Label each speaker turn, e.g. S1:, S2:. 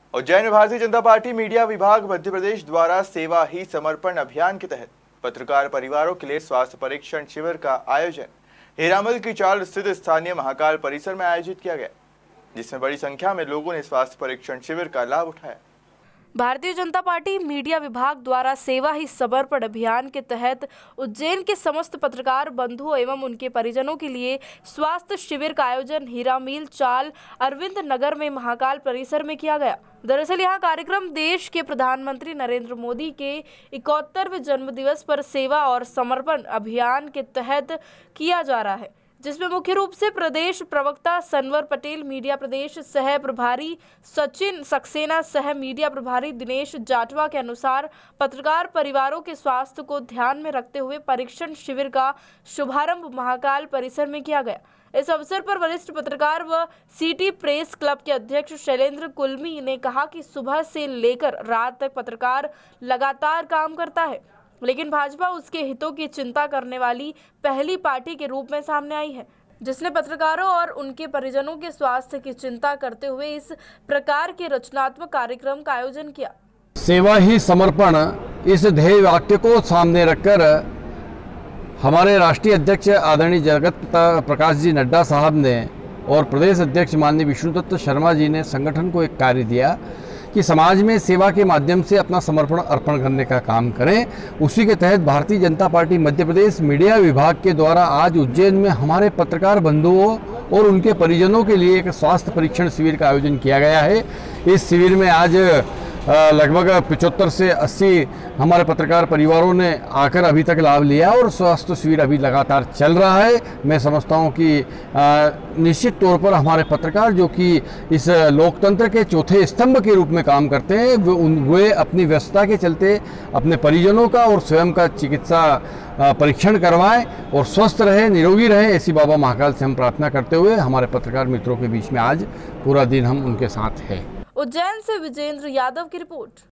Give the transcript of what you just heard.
S1: उज्जैन में Bharatiya Janata party media विभाग मध्य प्रदेश द्वारा सेवा ही समर्पण अभियान के तहत पत्रकार परिवारों के लिए स्वास्थ्य परीक्षण शिविर का आयोजन हीरामल की चाल स्थित स्थानीय महाकाल परिसर में आयोजित किया गया, जिसमें बड़ी संख्या में लोगों ने स्वास्थ्य परीक्षण शिविर का लाभ उठाया।
S2: भारतीय जनता पार्टी मीडिया विभाग द्वारा सेवा ही समर्पण अभियान के तहत उज्जैन के समस्त पत्रकार बंधुओं एवं उनके परिजनों के लिए स्वास्थ्य शिविर का आयोजन हीरामील चाल अरविंद नगर में महाकाल परिसर में किया गया। दरअसल यह कार्यक्रम देश के प्रधानमंत्री नरेंद्र मोदी के 71वें जन्मदिवस पर सेवा और समर्पण अभियान के तहत किया जा रहा है, जिसमें मुख्य रूप से प्रदेश प्रवक्ता सनवर पटेल, मीडिया प्रदेश सह प्रभारी सचिन सक्सेना, सह मीडिया प्रभारी दिनेश जाटवा के अनुसार पत्रकार परिवारों के स्वास्थ्य को ध्यान में रखते हुए परीक्षण शिविर का शुभारंभ महाकाल परिसर में किया गया। इस अवसर पर वरिष्ठ पत्रकार व सिटी प्रेस क्लब के अध्यक्ष शैलेंद्र कुलमी ने कहा कि सुबह से लेकर रात तक पत्रकार लगातार काम करता है, लेकिन भाजपा उसके हितों की चिंता करने वाली पहली पार्टी के रूप में सामने आई है, जिसने पत्रकारों और उनके परिजनों के स्वास्थ्य की चिंता करते हुए इस प्रकार के रचनात्मक कार्यक्रम का आयोजन किया।
S3: सेवा ही समर्पण इस ध्येय वाक्य को सामने रखकर हमारे राष्ट्रीय अध्यक्ष आदरणीय जगत प्रकाश जी नड्डा साहब ने और प्रदेश अध्यक्ष माननीय विष्णुदत्त शर्मा जी ने संगठन को एक कार्य दिया कि समाज में सेवा के माध्यम से अपना समर्पण अर्पण करने का काम करें। उसी के तहत भारतीय जनता पार्टी मध्य प्रदेश मीडिया विभाग के द्वारा आज उज्जैन में हमारे पत्रकार बंधुओं और उनके परिजनों के लिए एक स्वास्थ्य परीक्षण शिविर का आयोजन किया गया है। इस शिविर में आज लगभग 75 से 80 हमारे पत्रकार परिवारों ने आकर अभी तक लाभ लिया और स्वास्थ्य शिविर अभी लगातार चल रहा है। मैं समझता हूं कि निश्चित तौर पर हमारे पत्रकार जो कि इस लोकतंत्र के चौथे स्तंभ के रूप में काम करते हैं, वे अपनी व्यस्तता के चलते अपने परिजनों का और स्वयं का चिकित्सा परीक्षण करवाएं और स्वस्थ रहे, निरोगी रहे, ऐसी बाबा महाकाल से हम प्रार्थना करते हुए हमारे पत्रकार मित्रों के बीच में आज पूरा दिन हम उनके साथ हैं।
S2: उज्जैन से विजेंद्र यादव की रिपोर्ट।